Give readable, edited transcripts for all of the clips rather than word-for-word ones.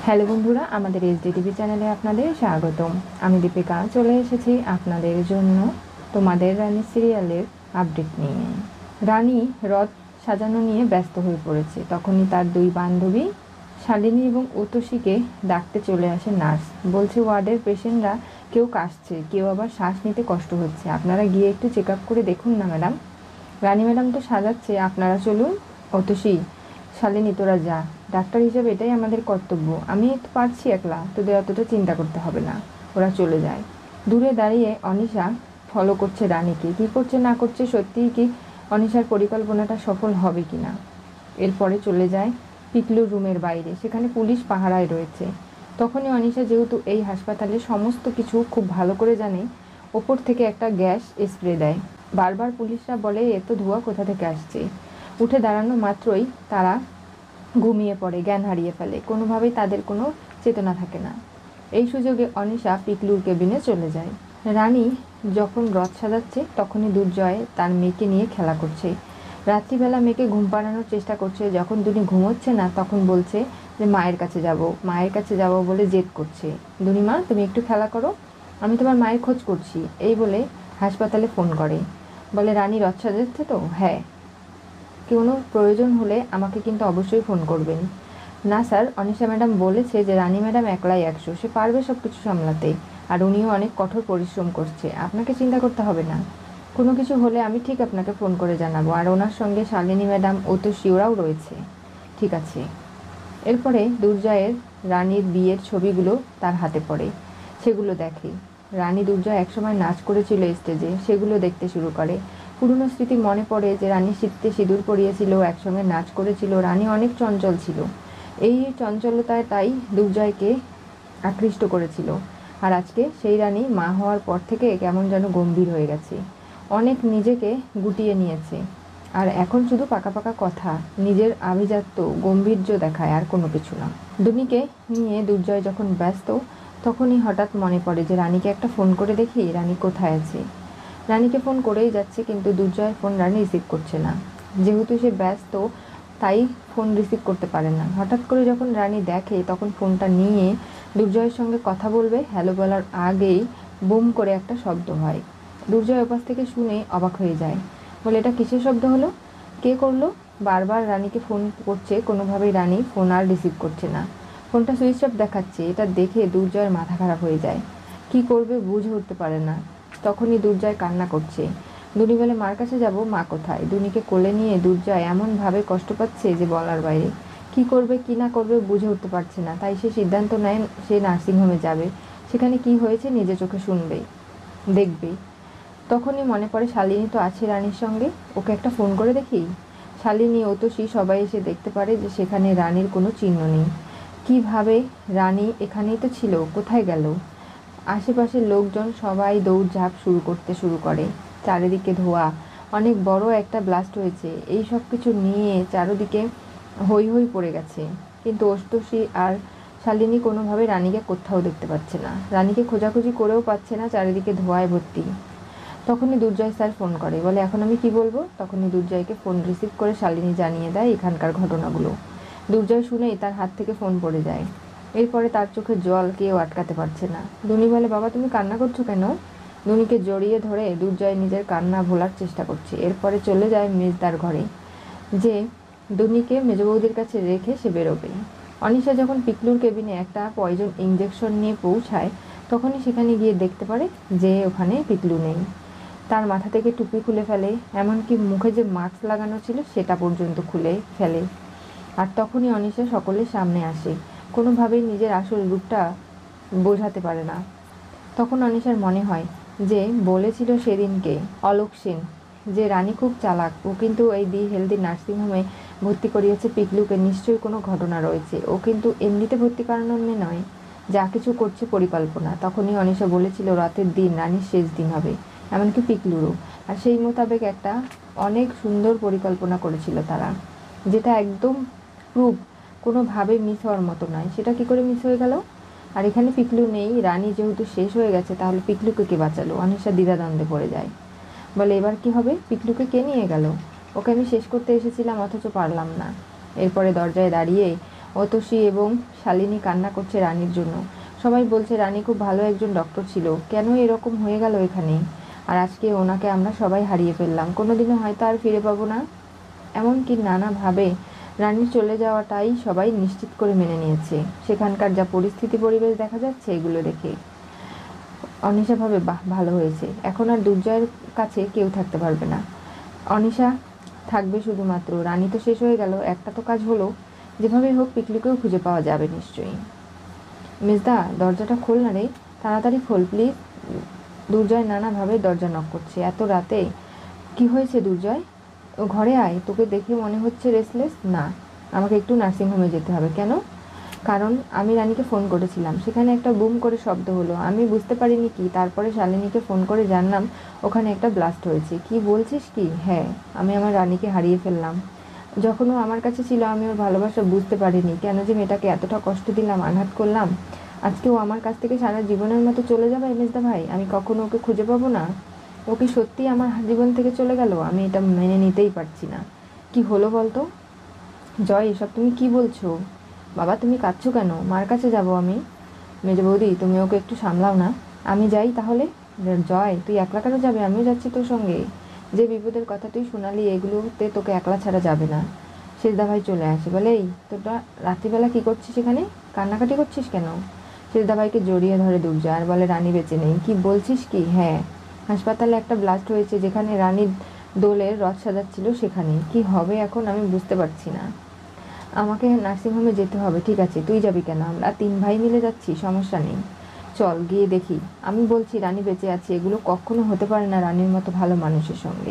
Hello বন্ধুরা, আমাদের HD TV চ্যানেলে আপনাদের স্বাগতম। আমি দীপিকা চলে এসেছি আপনাদের জন্য তোমাদের রানী সিরিয়ালের আপডেট নিয়ে। রানী রথ সাজানো নিয়ে ব্যস্ত হয়ে পড়েছে। তখনই তার দুই বান্ধবী শালিনী এবং উতসীকে ডাকতে চলে আসে নার্স। বলছে ওয়ার্ডের পেশেন্টরা কেউ কাশছে, কেউ আবার শ্বাস নিতে কষ্ট হচ্ছে, আপনারা গিয়ে একটু চেক আপ করে দেখুন না ম্যাডাম। রানী ম্যাডাম তো সাজাচ্ছে, আপনারা চলুন। উতসী, শালিনী তোরা যা, ডাক্তার হিসেবে এটাই আমাদের কর্তব্য। আমি তো পারছি একলা, তোদের অতটা চিন্তা করতে হবে না। ওরা চলে যায়। দূরে দাঁড়িয়ে অনিশা ফলো করছে রানীকে। কী করছে না করছে, সত্যিই কি অনিশার পরিকল্পনাটা সফল হবে কি না। এরপরে চলে যায় পিকলুর রুমের বাইরে, সেখানে পুলিশ পাহারায় রয়েছে। তখনই অনিশা, যেহেতু এই হাসপাতালে সমস্ত কিছু খুব ভালো করে জানে, ওপর থেকে একটা গ্যাস স্প্রে দেয়। বারবার পুলিশরা বলে এত ধোঁয়া কোথা থেকে আসছে। উঠে দাঁড়ানো মাত্রই তারা ঘুমিয়ে পড়ে, জ্ঞান হারিয়ে ফেলে, কোনোভাবেই তাদের কোনো চেতনা থাকে না। এই সুযোগে অনিশা পিকলুর কেবিনে চলে যায়। রানী যখন রথ সাজাচ্ছে তখনই দুর্জয় তার মেয়েকে নিয়ে খেলা করছে। রাত্রিবেলা মেয়েকে ঘুম পাড়ানোর চেষ্টা করছে। যখন দুনি ঘুমোচ্ছে না তখন বলছে যে মায়ের কাছে যাব, মায়ের কাছে যাব বলে জেদ করছে। দুনিমা, তুমি একটু খেলা করো, আমি তোমার মায়ের খোঁজ করছি। এই বলে হাসপাতালে ফোন করে। বলে রানী রথ সাজাচ্ছে তো? হ্যাঁ। কোনো প্রয়োজন হলে আমাকে কিন্তু অবশ্যই ফোন করবেন। না স্যার, অনিশা ম্যাডাম বলেছে যে রানী ম্যাডাম একলাই 100, সে পারবে সব কিছু সামলাতে। আর উনিও অনেক কঠোর পরিশ্রম করছে, আপনাকে চিন্তা করতে হবে না। কোনো কিছু হলে আমি ঠিক আপনাকে ফোন করে জানাবো। আর ওনার সঙ্গে শালিনী ম্যাডাম, উতসী ওরাও রয়েছে। ঠিক আছে। এরপরে দুর্জয়ের রানীর বিয়ের ছবিগুলো তার হাতে পড়ে। সেগুলো দেখে। রানী দুর্জয় একসময় নাচ করেছিল স্টেজে, সেগুলো দেখতে শুরু করে। পুরনো স্মৃতি মনে পড়ে যে রানী শীতে সিঁদুর পরিয়েছিল, একসঙ্গে নাচ করেছিল। রানী অনেক চঞ্চল ছিল। এই চঞ্চলতায় তাই দুর্জয়কে আকৃষ্ট করেছিল। আর আজকে সেই রানী মা হওয়ার পর থেকে কেমন যেন গম্ভীর হয়ে গেছে, অনেক নিজেকে গুটিয়ে নিয়েছে। আর এখন শুধু পাকা পাকা কথা, নিজের আভিজাত্য গম্ভীর্য দেখায়, আর কোনো কিছু না। দুনিকে নিয়ে দুর্জয় যখন ব্যস্ত, তখনই হঠাৎ মনে পড়ে যে রানীকে একটা ফোন করে দেখি রানী কোথায় আছে। রানীকে ফোন করেই যাচ্ছে, কিন্তু দুর্জয়ের ফোন রানী রিসিভ করছে না। যেহেতু সে ব্যস্ত তাই ফোন রিসিভ করতে পারে না। হঠাৎ করে যখন রানী দেখে তখন ফোনটা নিয়ে দুর্জয়ের সঙ্গে কথা বলবে, হ্যালো বলার আগেই বুম করে একটা শব্দ হয়। দুর্জয় ওপাশ থেকে শুনে অবাক হয়ে যায়। বলে এটা কিসের শব্দ হলো, কে করলো? বারবার রানীকে ফোন করছে, কোনোভাবেই রানী ফোন আর রিসিভ করছে না। ফোনটা সুইচ অফ দেখাচ্ছে। এটা দেখে দুর্জয়ের মাথা খারাপ হয়ে যায়। কি করবে বুঝে উঠতে পারে না। তখনই দুর্জয় কান্না করছে। দুনি বলে মার কাছে যাব, মা কোথায়? দুনিকে কোলে নিয়ে দুর্জয় এমনভাবে কষ্ট পাচ্ছে যে বলার বাইরে। কি করবে কি না করবে বুঝে উঠতে পারছে না। তাই সে সিদ্ধান্ত নেয় সে নার্সিংহোমে যাবে। সেখানে কি হয়েছে নিজে চোখে শুনবে, দেখবে। তখনই মনে পড়ে শালিনী তো আছে রানীর সঙ্গে, ওকে একটা ফোন করে দেখি। শালিনী, উতসী সবাই এসে দেখতে পারে যে সেখানে রানীর কোনো চিহ্ন নেই। কিভাবে? রানী এখানেই তো ছিল, কোথায় গেল? আশেপাশের লোকজন সবাই দৌড়ঝাঁপ শুরু করে। চারিদিকে ধোঁয়া, অনেক বড় একটা ব্লাস্ট হয়েছে। এই সব কিছু নিয়ে চারিদিকে হৈ হৈ পড়ে গেছে। কিন্তু উতসী আর শালিনী কোনোভাবে রানীকে কোথাও দেখতে পাচ্ছে না। রানীকে খোঁজাখুঁজি করেও পাচ্ছে না, চারিদিকে ধোঁয়ায় ভর্তি। তখনই দুর্জয় স্যার ফোন করে। বলে এখন আমি কি বলবো? তখনই দুর্জয়কে ফোন রিসিভ করে শালিনী জানিয়ে দেয় এখানকার ঘটনাগুলো। দুর্জয় শুনেই তার হাত থেকে ফোন পড়ে যায়। এরপরে তার চোখে জল কেউ আটকাতে পারছে না। দুনি বলে বাবা তুমি কান্না করছো কেন? দুনিকে জড়িয়ে ধরে দুর্জয় নিজের কান্না ভোলার চেষ্টা করছে। এরপরে চলে যায় মেজদার ঘরে, যে দুনিকে মেজ বৌদির কাছে রেখে সে বেরোবে। অনিশা যখন পিকলুর কেবিনে একটা পয়জন ইঞ্জেকশন নিয়ে পৌঁছায় তখনই সেখানে গিয়ে দেখতে পারে যে ওখানে পিকলু নেই। তার মাথা থেকে টুপি খুলে ফেলে, এমনকি মুখে যে মাস্ক লাগানো ছিল সেটা পর্যন্ত খুলে ফেলে। আর তখনই অনিশা সকলের সামনে আসে। কোনোভাবেই নিজের আসল রূপটা বোঝাতে পারে না। তখন অনিশার মনে হয় যে বলেছিল সেদিনকে অলোক সেন যে রানী খুব চালাক, ও কিন্তু এই দি হেলদি নার্সিংহোমে ভর্তি করিয়েছে পিকলুকে, নিশ্চয়ই কোনো ঘটনা রয়েছে। ও কিন্তু এমনিতে ভর্তি করানোর মেয়ে নয়, যা কিছু করছে পরিকল্পনা। তখনই অনিশা বলেছিল রাতের দিন রানীর শেষ দিন হবে, এমনকি পিকলুরও। আর সেই মোতাবেক একটা অনেক সুন্দর পরিকল্পনা করেছিল তারা, যেটা একদম প্রুফ, কোনোভাবে মিস হওয়ার মতো নয়। সেটা কি করে মিস হয়ে গেল? আর এখানে পিকলু নেই, রানী যেহেতু শেষ হয়ে গেছে, তাহলে পিকলুকে কে বাঁচালো? অনিশা দ্বিধাদ্বন্দ্বে পড়ে যায়। বলে এবার কি হবে? পিকলুকে কে নিয়ে গেল? ওকে আমি শেষ করতে এসেছিলাম অথচ পারলাম না। এরপরে দরজায় দাঁড়িয়ে অতসী এবং শালিনী কান্না করছে রানীর জন্য। সবাই বলছে রানী খুব ভালো একজন ডক্টর ছিল, কেন এরকম হয়ে গেল এখানে, আর আজকে ওনাকে আমরা সবাই হারিয়ে ফেললাম, কোনোদিনও হয়তো আর ফিরে পাবো না। এমনকি নানাভাবে রানীর চলে যাওয়াটাই সবাই নিশ্চিত করে মেনে নিয়েছে। সেখানকার যা পরিস্থিতি পরিবেশ দেখা যাচ্ছে, এগুলো দেখে অনিশা ভাবে, বাহ, ভালো হয়েছে, এখন আর দুর্জয়ের কাছে কেউ থাকতে পারবে না। অনিশা থাকবে শুধুমাত্র। রানী তো শেষ হয়ে গেল, একটা তো কাজ হলো, যেভাবেই হোক পিকলুকেও খুঁজে পাওয়া যাবে নিশ্চয়ই। মেজদা, দরজাটা খোল না রে, তাড়াতাড়ি খোল প্লিজ। দুর্জয় নানাভাবে দরজা নক করছে। এত রাতে কি হয়েছে দুর্জয়? ও ঘরে আয়, তোকে দেখে মনে হচ্ছে রেস্টলেস। না, আমাকে একটু নার্সিংহোমে যেতে হবে। কেন? কারণ আমি রানীকে ফোন করেছিলাম, সেখানে একটা বুম করে শব্দ হলো, আমি বুঝতে পারিনি কি, তারপরে শালিনীকে ফোন করে জানলাম ওখানে একটা ব্লাস্ট হয়েছে। কি বলছিস কি? হ্যাঁ, আমি আমার রানীকে হারিয়ে ফেললাম। যখন ও আমার কাছে ছিল আমি ওর ভালোবাসা বুঝতে পারিনি, কেন যে মেয়েটাকে এতটা কষ্ট দিলাম, আঘাত করলাম। আজকে ও আমার কাছ থেকে সারা জীবনের মতো চলে যাবে মেজদা ভাই, আমি কখনো ওকে খুঁজে পাবো না। ও কি সত্যিই আমার জীবন থেকে চলে গেল? আমি এটা মেনে নিতেই পারছি না। কি হলো বলতো? জয়, এসব তুমি কি বলছো? বাবা, তুমি কাঁদছো কেন? মার কাছে যাব আমি। মেজ বৌদি, তুমি ওকে একটু সামলাও না। আমি যাই তাহলে? জয়, তুই একলা কেন যাবে? আমিও যাচ্ছি তোর সঙ্গে। যে বিপদের কথা তুই শোনালি, এগুলোতে তোকে একলা ছাড়া যাবে না। সেজদা ভাই চলে আসে, বলে, এই তোরা রাত্রিবেলা কি করছিস এখানে? কান্নাকাটি করছিস কেন? সেজদা ভাইকে জড়িয়ে ধরে দুর্জয় আর বলে, রানী বেঁচে নেই। কি বলছিস কি? হ্যাঁ, হাসপাতালে একটা ব্লাস্ট হয়েছে, যেখানে রানীর দোলের রথ সাজাচ্ছিল সেখানে। কি হবে এখন আমি বুঝতে পারছি না। আমাকে নার্সিংহোমে যেতে হবে। ঠিক আছে, তুই যাবি কেন? আমরা 3 ভাই মিলে যাচ্ছি, সমস্যা নেই, চল গিয়ে দেখি। আমি বলছি রানী বেঁচে আছে, এগুলো কখনো হতে পারে না রানীর মতো ভালো মানুষের সঙ্গে।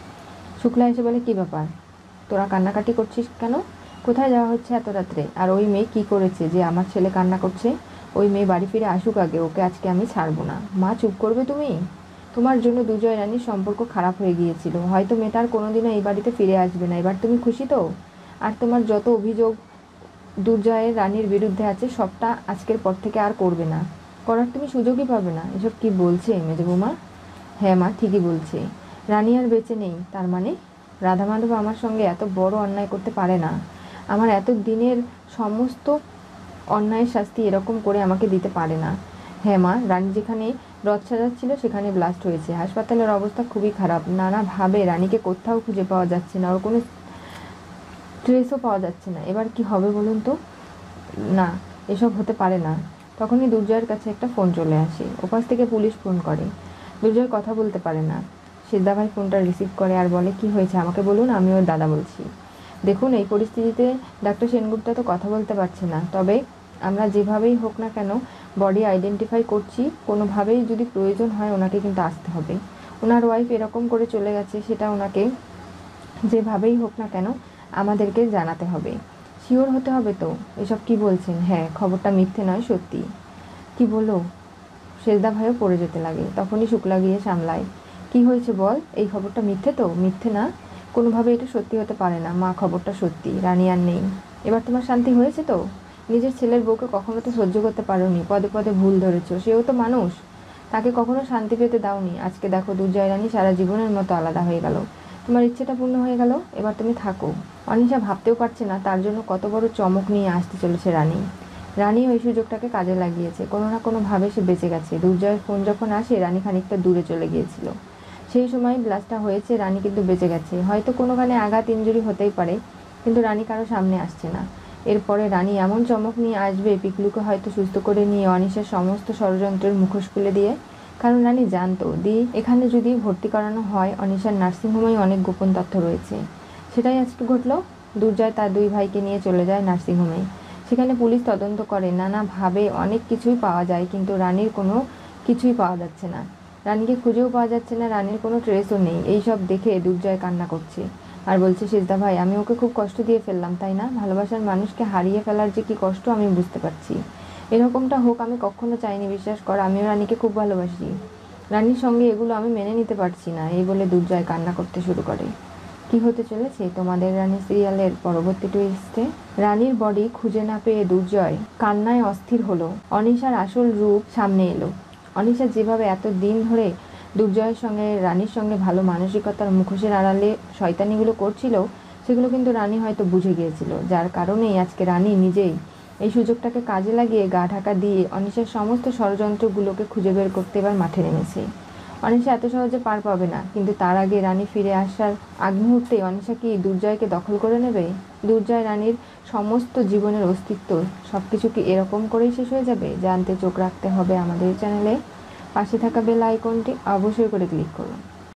শুক্লা এসে বলে, কি ব্যাপার, তোরা কান্নাকাটি করছিস কেন? কোথায় যাওয়া হচ্ছে এত রাত্রে? আর ওই মেয়ে কি করেছে যে আমার ছেলে কান্না করছে? ওই মেয়ে বাড়ি ফিরে আসুক আগে, ওকে আজকে আমি ছাড়বো না। মা, চুপ করবে তুমি? তোমার জন্য দুজয় রানীর সম্পর্ক খারাপ হয়ে গিয়েছিল, হয়তো মেয়েটা আর কোনোদিনও এই বাড়িতে ফিরে আসবে না। এবার তুমি খুশি তো? আর তোমার যত অভিযোগ দুর্জয়ের রানীর বিরুদ্ধে আছে, সবটা আজকের পর থেকে আর করবে না, করার তুমি সুযোগই পাবে না। এসব কি বলছে মেজো বৌমা? হ্যাঁ মা, ঠিকই বলছে। রানী আর বেঁচে নেই, তার মানে রাধা মাধব আমার সঙ্গে এত বড় অন্যায় করতে পারে না। আমার এত দিনের সমস্ত অন্যায়ের শাস্তি এরকম করে আমাকে দিতে পারে না। হ্যাঁ মা, রানী যেখানে রথ সাজাচ্ছিল সেখানে ব্লাস্ট হয়েছে। হাসপাতালের অবস্থা খুবই খারাপ, নানাভাবে রানীকে কোথাও খুঁজে পাওয়া যাচ্ছে না, ওর কোনো ট্রেসও পাওয়া যাচ্ছে না। এবার কি হবে বলুন তো? না, এসব হতে পারে না। তখনই দুর্জয়ের কাছে একটা ফোন চলে আসে, ওপাশ থেকে পুলিশ ফোন করে। দুর্জয় কথা বলতে পারে না। সিদ্ধা ভাই ফোনটা রিসিভ করে আর বলে, কি হয়েছে আমাকে বলুন, আমি ওর দাদা বলছি। দেখুন, এই পরিস্থিতিতে ডাক্তার সেনগুপ্তা তো কথা বলতে পারছে না, তবে আমরা যেভাবেই হোক না কেন বডি আইডেন্টিফাই করছি, কোনোভাবেই যদি প্রয়োজন হয় ওনাকে কিন্তু আসতে হবে। ওনার ওয়াইফ এরকম করে চলে গেছে, সেটা ওনাকে যেভাবেই হোক না কেন আমাদেরকে জানাতে হবে। শিওর হতে হবে তো? এসব কি বলছেন? হ্যাঁ, খবরটা মিথ্যে নয়, সত্যি। কি বলো? সেজদা ভাইও পড়ে যেতে লাগে। তখনই শুক্লা গিয়ে সামলায়। কি হয়েছে বল? এই খবরটা মিথ্যে তো? মিথ্যে না, কোনোভাবে এটা সত্যি হতে পারে না মা, খবরটা সত্যি, রানী আর নেই। এবার তোমার শান্তি হয়েছে তো? নিজের ছেলের বউকে কখনো তো সহ্য করতে পারোনি, পদে পদে ভুল ধরেছো, সেও তো মানুষ, তাকে কখনো শান্তি পেতে দাওনি। আজকে দেখো দুর্জয় রানী সারা জীবনের মতো আলাদা হয়ে গেল, তোমার ইচ্ছেটা পূর্ণ হয়ে গেল, এবার তুমি থাকো। অনিশা ভাবতেও পারছে না তার জন্য কত বড় চমক নিয়ে আসতে চলেছে রানী। রানী ওই সুযোগটাকে কাজে লাগিয়েছে, কোনো না কোনোভাবে সে বেঁচে গেছে। দুর্জয়ের ফোন যখন আসে রানী খানিকটা দূরে চলে গিয়েছিল, সেই সময় ব্লাস্টটা হয়েছে, রানী কিন্তু বেঁচে গেছে। হয়তো কোনোখানে আঘাত ইনজুরি হতেই পারে, কিন্তু রানী কারো সামনে আসছে না। এরপরে রানী এমন চমক নিয়ে আসবে, পিকলুকে হয়তো সুস্থ করে নিয়ে অনিশার সমস্ত ষড়যন্ত্রের মুখোশ খুলে দিয়ে। কারণ রানী জানতো এখানে যদি ভর্তি করানো হয়, অনিশার নার্সিংহোমেই অনেক গোপন তথ্য রয়েছে। সেটাই আজকে ঘটল। দুর্জয় তার 2 ভাইকে নিয়ে চলে যায় নার্সিংহোমে। সেখানে পুলিশ তদন্ত করে, নানাভাবে অনেক কিছুই পাওয়া যায়, কিন্তু রানীর কোনো কিছুই পাওয়া যাচ্ছে না। রানীকে খুঁজেও পাওয়া যাচ্ছে না, রানীর কোনো ট্রেসও নেই। এইসব দেখে দুর্জয় কান্না করছে আর বলছে, সিজদা ভাই, আমি ওকে খুব কষ্ট দিয়ে ফেললাম, তাই না? ভালোবাসার মানুষকে হারিয়ে ফেলার যে কি কষ্ট আমি বুঝতে পারছি। এরকমটা হোক আমি কখনো চাইনি, বিশ্বাস কর, আমিও রানীকে খুব ভালোবাসি। রানীর সঙ্গে এগুলো আমি মেনে নিতে পারছি না। এই বলে দুর্জয় কান্না করতে শুরু করে। কি হতে চলেছে তোমাদের রানী সিরিয়ালের পরবর্তী টুইস্টে? রানীর বডি খুঁজে না পেয়ে দুর্জয় কান্নায় অস্থির হলো। অনিশার আসল রূপ সামনে এলো। অনিশা যেভাবে এত দিন ধরে দুর্জয়ের সঙ্গে রানীর সঙ্গে ভালো মানসিকতার মুখোশের আড়ালে শয়তানিগুলো করছিল, সেগুলো কিন্তু রানী হয়তো বুঝে গিয়েছিল, যার কারণেই আজকে রানী নিজেই এই সুযোগটাকে কাজে লাগিয়ে গা ঢাকা দিয়ে অনিশার সমস্ত ষড়যন্ত্রগুলোকে খুঁজে বের করতে এবার মাঠে নেমেছে। অনিশা এত সহজে পার পাবে না, কিন্তু তার আগে রানী ফিরে আসার আগ মুহূর্তে অনিশা কি দুর্জয়কে দখল করে নেবে? দুর্জয় রানীর সমস্ত জীবনের অস্তিত্ব সবকিছু কি এরকম করেই শেষ হয়ে যাবে? জানতে চোখ রাখতে হবে আমাদের চ্যানেলে। পাশে থাকা বেল আইকনটি অবশ্যই করে ক্লিক করুন।